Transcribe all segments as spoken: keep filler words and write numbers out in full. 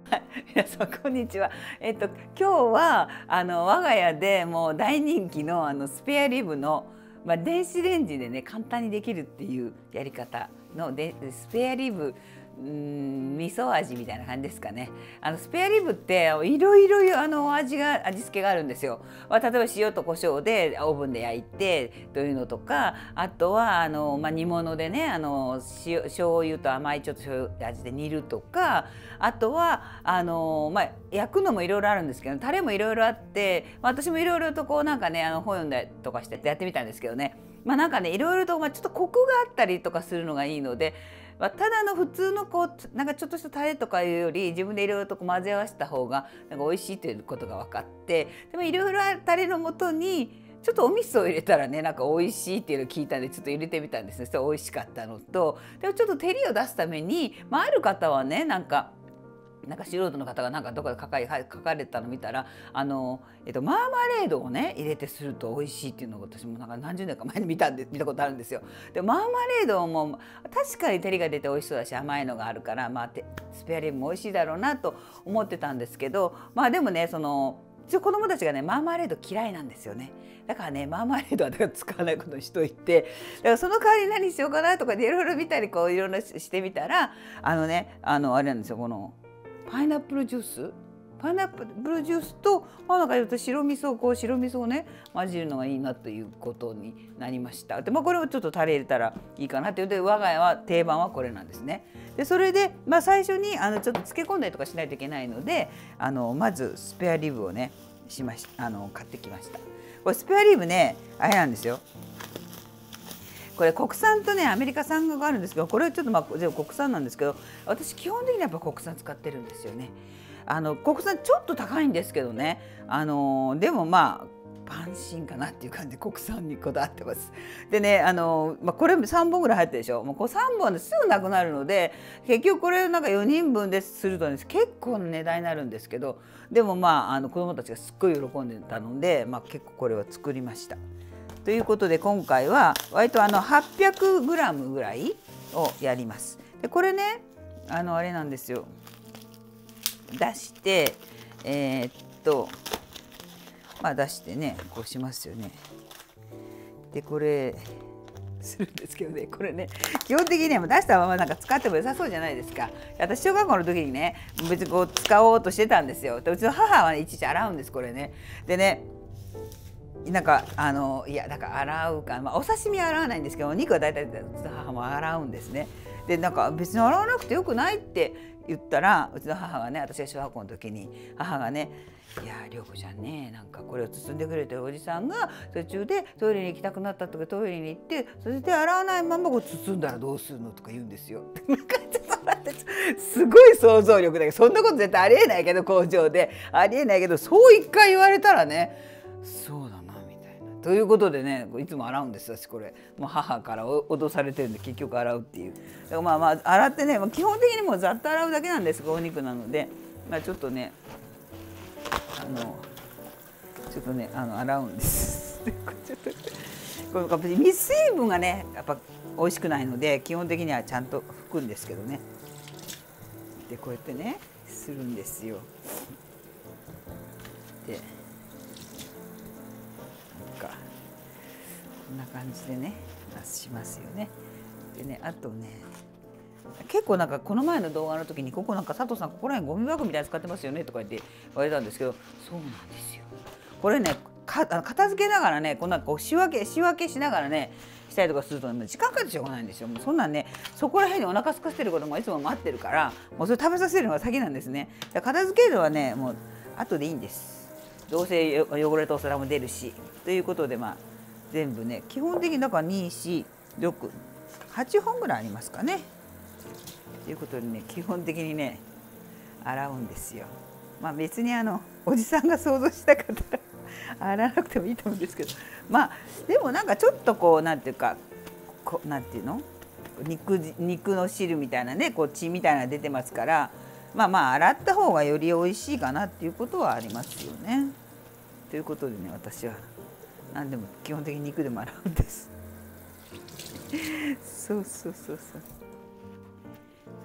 皆さんこんにちは。えっと今日はあの我が家でもう大人気のあのスペアリブの、まあ、電子レンジでね簡単にできるっていうやり方のでスペアリブうん味噌味みたいな感じですかね。あのスペアリブっていろいろあの味が味付けがあるんですよ。まあ、例えば塩と胡椒でオーブンで焼いてというのとか、あとはあの、まあ、煮物でねあの塩醤油と甘いちょっと醤油味で煮るとか、あとはあの、まあ、焼くのもいろいろあるんですけどタレもいろいろあって、まあ、私もいろいろとこうなんかねあの本読んだりとかしてやってみたんですけどね、まあ、なんかねいろいろと、まあ、ちょっとコクがあったりとかするのがいいので。まあ、ただの普通のこうなんかちょっとしたタレとかいうより自分でいろいろとこう混ぜ合わせた方がなんか美味しいということが分かって、でもいろいろあるタレのもとにちょっとお味噌を入れたらねなんか美味しいっていうのを聞いたんでちょっと入れてみたんですね。それ美味しかったのと、でもちょっと照りを出すために、まあ、ある方はねなんかなんか素人の方がなんかどこで書かれ書かれたの見たらあの、えっと、マーマレードをね入れてすると美味しいっていうのを私もなんか何十年か前に見たんで見たことあるんですよ。でマーマレードも確かに照りが出て美味しそうだし甘いのがあるから、まあ、スペアリブも美味しいだろうなと思ってたんですけど、まあでもねその一応子供たちがねマーマレード嫌いなんですよね。だからねマーマレードはだから使わないことにしといて、だからその代わり何しようかなとかでいろいろ見たりこういろいろしてみたらあのねあのあれなんですよ、このパイナップルジュースパイナップルジュースと、まあ、なんか言うと白味噌こう白味噌をね混じるのがいいなということになりました。で、まあ、これをちょっとタレ入れたらいいかなっていうで我が家は定番はこれなんですね。でそれで、まあ、最初にあのちょっと漬け込んだりとかしないといけないのであのまずスペアリブをねしましあの買ってきました。これスペアリブねあれなんですよ。これ国産とねアメリカ産があるんですけど、これはちょっとまあ全部国産なんですけど、私基本的にやっぱ国産使ってるんですよね。あの国産ちょっと高いんですけどね、あのでもまあ安心かなっていう感じで国産にこだわってます。でねあの、まあ、これさんぼんぐらい入ってるでしょ。もうこうさんぼんですぐなくなるので結局これなんかよにんぶんですると、ね、結構な値段になるんですけど、でもまああの子どもたちがすっごい喜んでたので、まあ、結構これを作りました。ということで今回は割とあのはっぴゃくグラムぐらいをやります。でこれねあのあれなんですよ。出してえー、っとまあ出してねこうしますよね。でこれするんですけどね、これね基本的には出したままなんか使っても良さそうじゃないですか。私小学校の時にね別にこう使おうとしてたんですよ。でうちの母はねいちいち洗うんですこれね。でねなんかあのいやだから洗うか、まあ、お刺身は洗わないんですけどお肉は大体うちの母も洗うんですね。でなんか別に洗わなくてよくないって言ったらうちの母がね、私が小学校の時に母がね「いや涼子ちゃんねなんかこれを包んでくれてるおじさんが途中でトイレに行きたくなったとかトイレに行ってそれで洗わないままこう包んだらどうするの?」とか言うんですよ。すごい想像力だけどそんなこと絶対ありえないけど工場でありえないけどそう一回言われたらねそうだなみたいな。ということでねいつも洗うんです私これもう母から脅されてるんで結局洗うっていう。だからまあまあ洗ってね基本的にもうざっと洗うだけなんですお肉なので、まあ、ちょっとねあのちょっとねあの洗うんです。ちょっとこの水分がねやっぱ美味しくないので基本的にはちゃんと拭くんですけどね。でこうやってねするんですよ。でなんかこんな感じでねしますよね。でねあとね結構なんかこの前の動画の時にここなんか佐藤さんここら辺ゴミ箱みたいに使ってますよねとか言って言われたんですけど、そうなんですよ。これねか片付けながらねこんなこう仕分け仕分けしながらねしたりとかすると、ね、時間かかってしょうがないんですよ。もうそんなんねそこら辺にお腹空かせてることもいつも待ってるからもうそれ食べさせるのが先なんですね。だから片付けるのはねもう後でいいんです。どうせ汚れとお皿も出るしということでまあ全部ね基本的にだからに、よん、ろく、はっぽんぐらいありますかね。ということでね基本的にね洗うんですよ。まあ別にあのおじさんが想像した方洗わなくてもいいと思うんですけど、まあでもなんかちょっとこうなんていうかこなんていうの肉肉の汁みたいなねこう血みたいなの出てますから、まあまあ洗った方がより美味しいかなっていうことはありますよね。ということでね私は何でも基本的に肉でも洗うんです。そうそうそうそう。はい。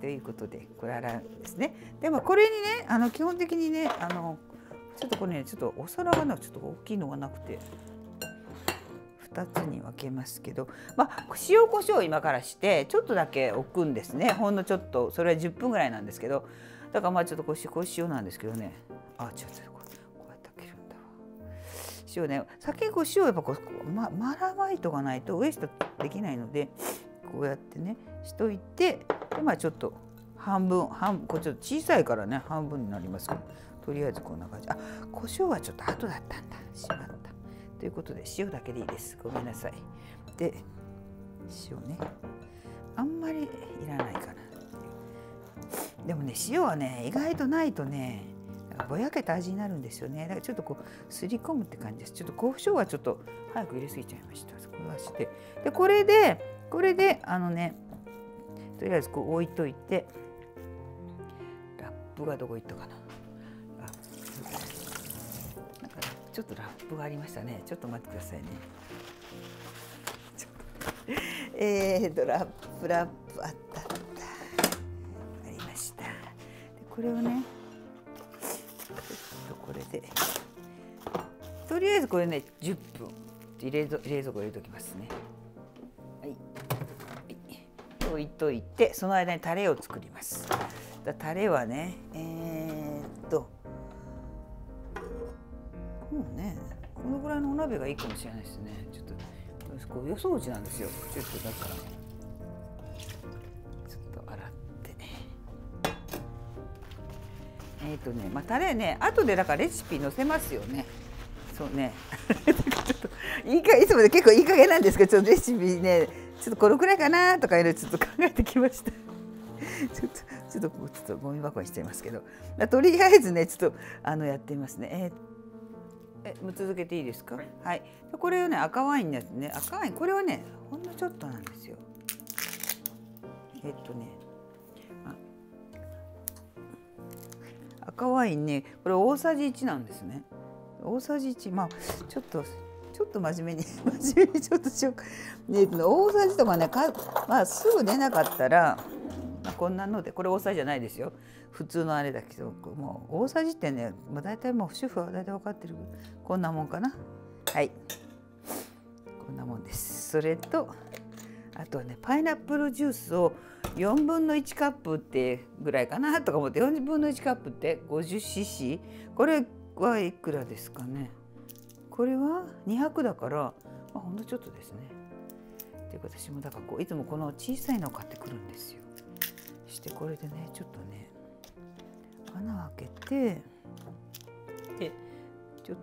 ということでこれ洗うんですね。でもこれにねあの基本的にねあのちょっとこれねちょっとお皿がなちょっと大きいのがなくてふたつに分けますけど、まあ、塩コショウを今からしてちょっとだけ置くんですね。ほんのちょっとそれはじゅっぷんぐらいなんですけど、だからまあちょっとこうこう塩なんですけどね、あ違う違うこうやって開けるんだわ。塩ね先にこう塩やっぱこう、ま、マラマイトがないとウエストできないのでこうやってねしといて、でまあちょっと半分半これちょっと小さいからね半分になりますけど、とりあえずこんな感じ。あ胡椒はちょっと後だったんだ、しまった。ということで塩だけでいいです。ごめんなさい。で塩ねあんまりいらないかな。でもね塩はね意外とないとねぼやけた味になるんですよね。だからちょっとこうすり込むって感じです。ちょっと胡椒はちょっと早く入れすぎちゃいました。これはしてでこれでこれであのねとりあえずこう置いといて、ラップがどこ行ったかな。ラップなんかちょっとラップがありましたね。ちょっと待ってくださいね。ちょっとえーとラップラップあったあったありました。でこれをねちょっとこれでとりあえずこれねじゅっぷん冷蔵冷蔵庫入れときますね。はい、はい、置いといてその間にタレを作ります。だタレはねえー、っともうねこのぐらいのお鍋がいいかもしれないですね。ちょっとこう予想値なんですよ。ちょっとだからちょっと洗ってえー、っとねまあタレね後でだからレシピ載せますよね。そうねちょっといいかいつもで結構いい加減なんですけど、ちょっとレシピねちょっとこのくらいかなとかいうのちょっと考えてきました。ちょっとちょっとちょっとゴミ箱にしてますけど、とりあえずねちょっとあのやってみますね。えー、えもう続けていいですか。はい。これをね赤ワインのやつね、赤ワインこれはねほんのちょっとなんですよ。えっとね赤ワインねこれ大さじいちなんですね。大さじいち、まあちょっとちょっと真面目に真面目にちょっとしようか、ね、大さじとかねか、まあ、すぐ出なかったら、まあ、こんなのでこれ大さじじゃないですよ、普通のあれだけどもう大さじってね、まあ、大体もう主婦は大体分かってるこんなもんかな。はいこんなもんです。それとあとはねパイナップルジュースをよんぶんのいちカップってぐらいかなとか思って、よんぶんのいちカップって ごじゅうシーシー これはいくらですかね。これはにひゃくだから、まあ、ほんのちょっとですね。で私もだからこういつもこの小さいのを買ってくるんですよ。してこれでねちょっとね穴を開けてでちょっ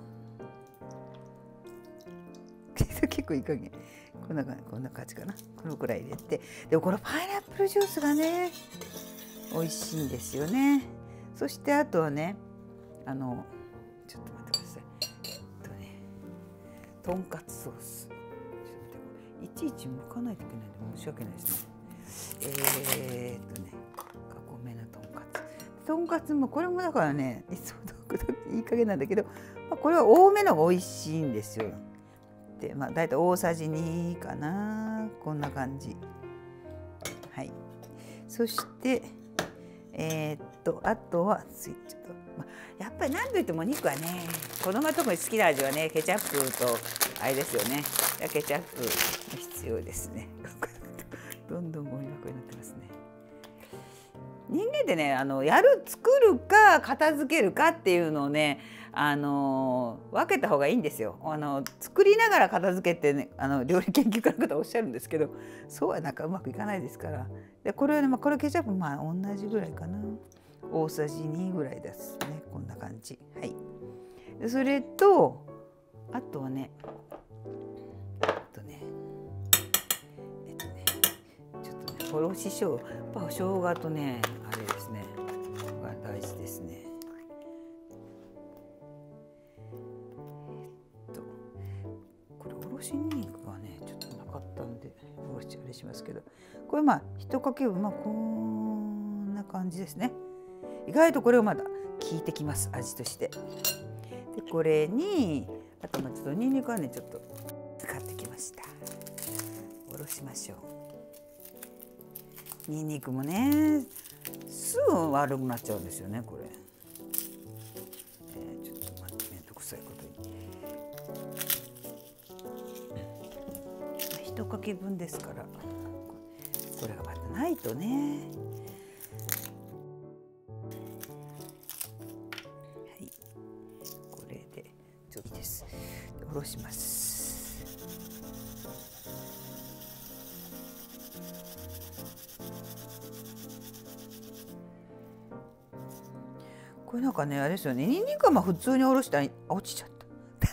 と結構いい加減こんなこんな感じかな。このくらい入れて、でもこのパイナップルジュースがね美味しいんですよね。そしてあとはねあのちょっと待ってください。えっとねとんかつソース、ちょっと待って、いちいち剥かないといけないんで申し訳ないですね。えー、っとねごめんなとんかつとんかつもこれもだからねいつもいい加減なんだけど、まあ、これは多めのが美味しいんですよ。でまあ大体大さじにかな、こんな感じ。はい。そしてえー、っとあとはスイッチと、まあ、やっぱり何といってもお肉はね子供が特に好きな味はねケチャップとあれですよね。ケチャップ必要ですね。どんどんゴミ箱になってますね。人間ってねあのやる作るか片付けるかっていうのをねあの分けた方がいいんですよ。あの作りながら片付けてねあの料理研究家の方おっしゃるんですけど、そうはなんかうまくいかないですから。でこれはね、まあ、これケチャップまあ同じぐらいかな、大さじにぐらいですね。こんな感じ。はい。でそれとあとはねあとねえっとねちょっとねおろししょうやっぱ生姜とねあれですねが大事ですね。えっとこれおろしにんにくがねちょっとなかったんでおろしあれしますけど、これまあ一かけ分まあこんな感じですね。意外とこれをまだ効いてきます味として。でこれにあとまあちょっとにんにくはねちょっと使ってきました。おろしましょう。 にんにくもねすぐ悪くなっちゃうんですよねこれ、えー、ちょっと待ってめんどくさいことに一かけ分ですからこれがまたないとね。はいこれでちょっとですおろします。これなんかねあれですよね、にんにくはまあ普通におろしたら落ちちゃった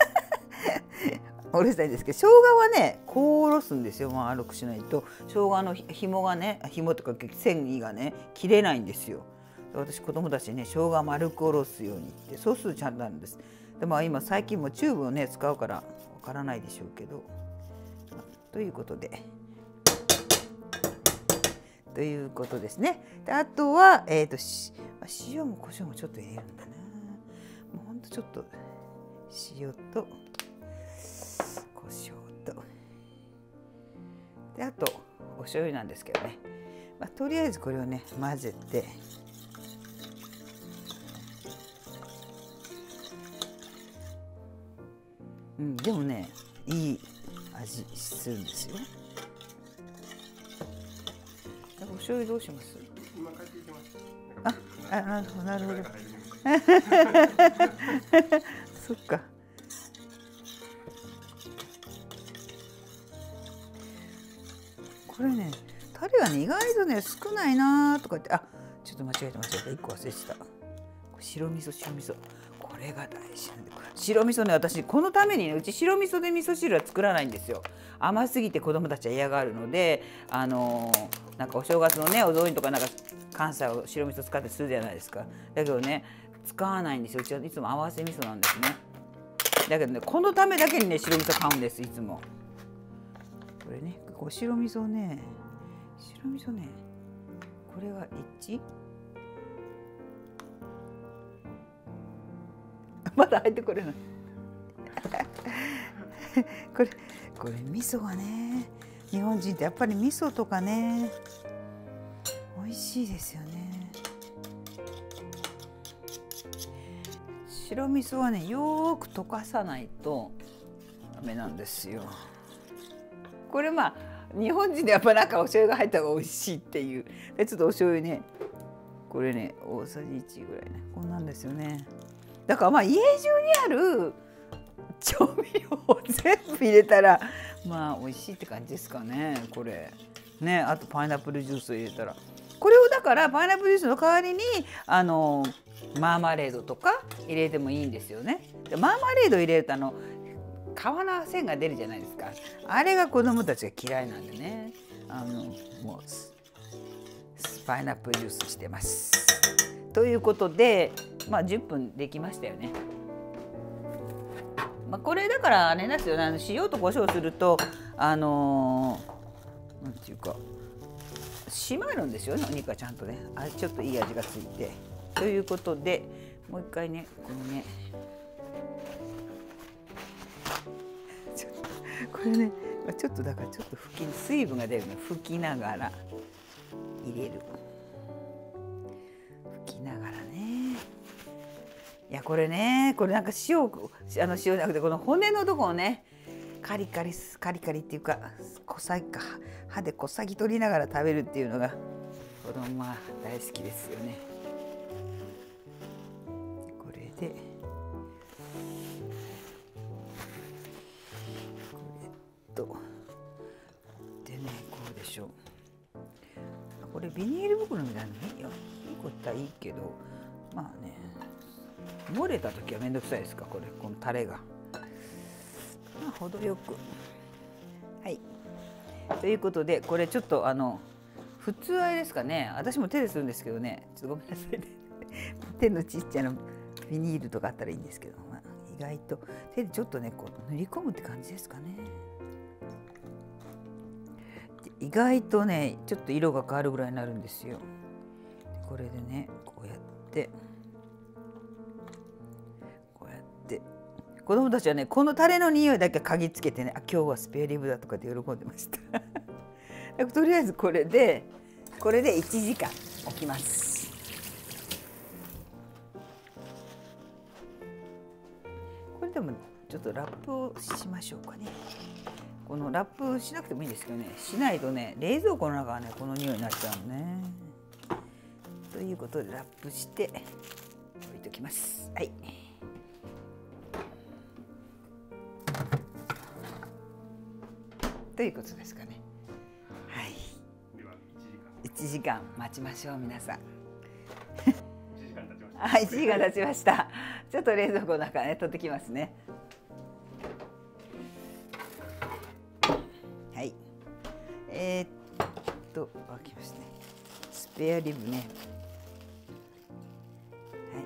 おろしたいんですけど、生姜はねこうおろすんですよ。丸くしないと生姜の紐がね紐とか繊維がね切れないんですよ。私子供たちにね生姜丸くおろすようにって、そうするとちゃんとなるんです。でも今最近もチューブをね使うからわからないでしょうけど、ということでということですね。であとはえっ、ー、と塩も胡椒もちょっと入れるんだな。もうほんとちょっと塩と胡椒とであとお醤油なんですけどね、まあ、とりあえずこれをね混ぜてうんでもねいい味するんですよ。お醤油どうします？ 今帰ってきました。 あ、あ、なるほど、なるほど。そっか。これね、タレがね、意外とね、少ないなとか言って、あ、ちょっと間違えた、間違えた、一個忘れてた。白味噌、白味噌。これが大事なんで、白味噌ね、私このためにね、うち白味噌で味噌汁は作らないんですよ。甘すぎて子供たちは嫌がるので、あのー、なんかお正月のねお雑煮とかなんか関西を白味噌使ってするじゃないですか。だけどね使わないんですよ。うちはいつも合わせ味噌なんですね。だけどねこのためだけにね白味噌買うんですいつも。これねこう白味噌ね白味噌ねこれがいちまだ入ってこれないこれこれ味噌がね日本人ってやっぱり味噌とかね美味しいですよね。白味噌はねよーく溶かさないとダメなんですよ。これまあ日本人でやっぱなんかお醤油が入った方が美味しいっていうでちょっとお醤油ねこれね大さじいちぐらいねこんなんですよね。だからまあ家中にある調味料を全部入れたらまあ美味しいって感じですかねこれね。あとパイナップルジュースを入れたらこれをだからパイナップルジュースの代わりにあのマーマレードとか入れてもいいんですよね。でマーマレード入れるとあの皮の線が出るじゃないですか。あれが子供たちが嫌いなんでねあのもうパイナップルジュースしてます。ということでまあじゅっぷんできましたよね。まあ、これだからあれですよね、あの塩と胡椒するとあのー、なんていうか締まるんですよねお肉がちゃんとねあちょっといい味がついて。ということでもう一回ねこのねちょっとこれねちょっとだからちょっと拭き水分が出るの拭きながら入れる拭きながらね。いやこれねこれなんか塩あの塩じゃなくてこの骨のとこをねカリカリカリカリっていうかこさか歯でこさぎ取りながら食べるっていうのが子供は大好きですよね。これでこれとでねこうでしょう。これビニール袋みたいなのいいよいいことはいいけどまあね漏れた時はめんどくさいですかこれこのタレが、まあ、程よくはいということでこれちょっとあの普通あれですかね私も手でするんですけどねちょっとごめんなさいね手のちっちゃなビニールとかあったらいいんですけど、まあ、意外と手でちょっとねこう塗り込むって感じですかね。意外とねちょっと色が変わるぐらいになるんですよ。これでねこうやってこうやって子供たちはねこのタレの匂いだけ嗅ぎつけてねあ今日はスペアリブだとかって喜んでましたとりあえずこれでこれでいちじかん置きます。これでもちょっとラップをしましょうかね。このラップしなくてもいいんですけどね、しないとね冷蔵庫の中はねこの匂いになっちゃうのね。ということでラップして置いときます。はい。ということですかね。はい。いちじかん待ちましょう皆さん。はい、いちじかん経ちました。ちょっと冷蔵庫の中ね取ってきますね。はい。えー、っと開きますね。スペアリブね。はい。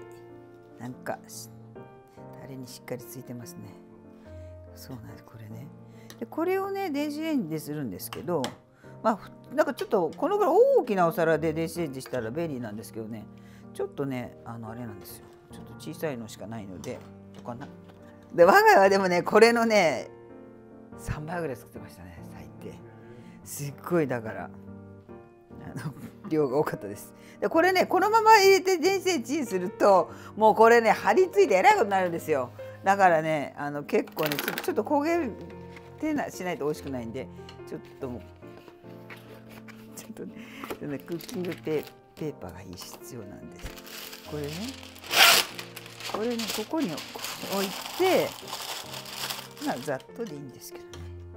なんかタレにしっかりついてますね。そうなんですこれね。でこれをね電子レンジでするんですけど、まあなんかちょっとこのぐらい大きなお皿で電子レンジしたら便利なんですけどね、ちょっとねあのあれなんですよ。ちょっと小さいのしかないのでどうかな。で我が家はでもねこれのねさんばいぐらい作ってましたね最低。すっごいだからあの量が多かったです。でこれねこのまま入れて電子レンジにするともうこれね張り付いてえらいことになるんですよ。だからねあの結構ねちょちょっと焦げてなしないと美味しくないんで、ちょっともうちょっとねちょっとねクッキングペペーパーが必要なんです。これねこれねここに置いて、まあざっとでいいんですけどね、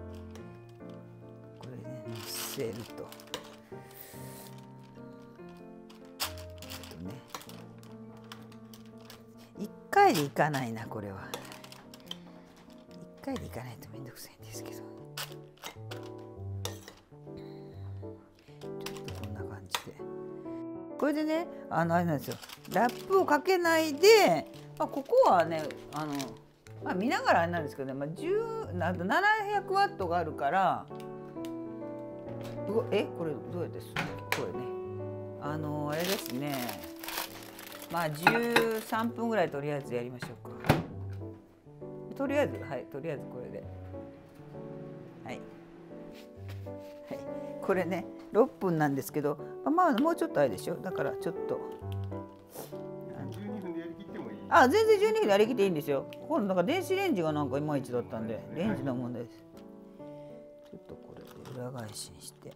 これねのせるとちょっとねいっかいでいかないな、これはいっかいでいかないとめんどくさいんですけど、ちょっとこんな感じでこれでねあのあれなんですよ、ラップをかけないで、まあ、ここはねあの、まあ、見ながらあれなんですけどね、まあ、じゅうななひゃくワットがあるからえこれどうやってするのこれねあのあれですね、まあじゅうさんぷんぐらいとりあえずやりましょうか。とりあえずはいとりあえずこれではい、はい、これねろっぷんなんですけど、まあもうちょっとあれでしょ、だからちょっとじゅうにふんでやりきってもいい。 あ全然じゅうにふんでやりきっていいんですよ。これなんか電子レンジがなんかいまいちだったんでレンジの問題です。ちょっとこれで裏返しにして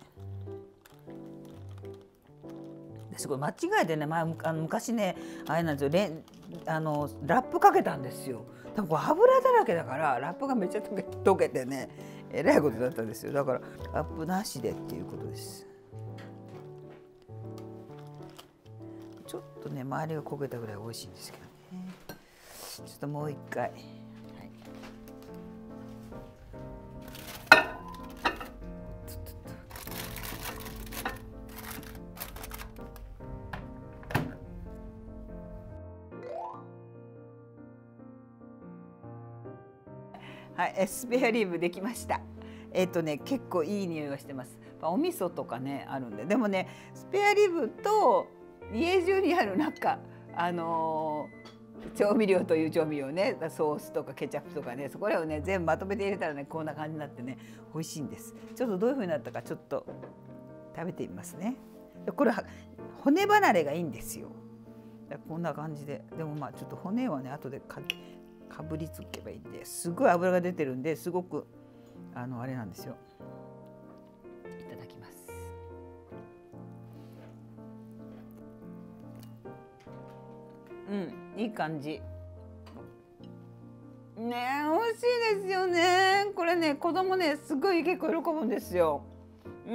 すごい間違えてね、前あの昔ねあれなんですよ、レンあのラップかけたんですよ。多分これ油だらけだからラップがめっちゃ溶け溶けてねえらいことだったんですよ。だからラップなしでっていうことです。ちょっとね周りが焦げたぐらい美味しいんですけどね。ちょっともう一回、はい、はい、スペアリブできました。えっとね結構いい匂いがしてます。お味噌とかねあるんで、でもねスペアリブと家中にあるなんかあのー、調味料という調味料ね、ソースとかケチャップとかね、そこらをね全部まとめて入れたらねこんな感じになってね美味しいんです。ちょっとどういう風になったかちょっと食べてみますね。これ骨離れがいいんですよ。こんな感じで、でもまあちょっと骨はね後でかかぶりつけばいいんで、すごい脂が出てるんですごくあのあれなんですよ。いただきます。うん、いい感じ。ねえ、美味しいですよね。これね、子供ね、すごい結構喜ぶんですよ。うん。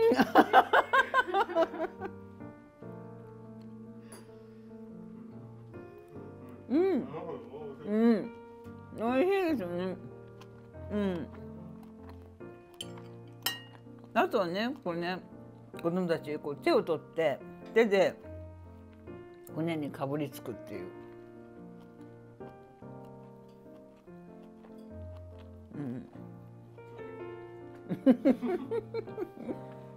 うん。うん。美味しいですよね。うん。あとはね、これね、子供たちこう手を取って手で骨にかぶりつくっていう。うん。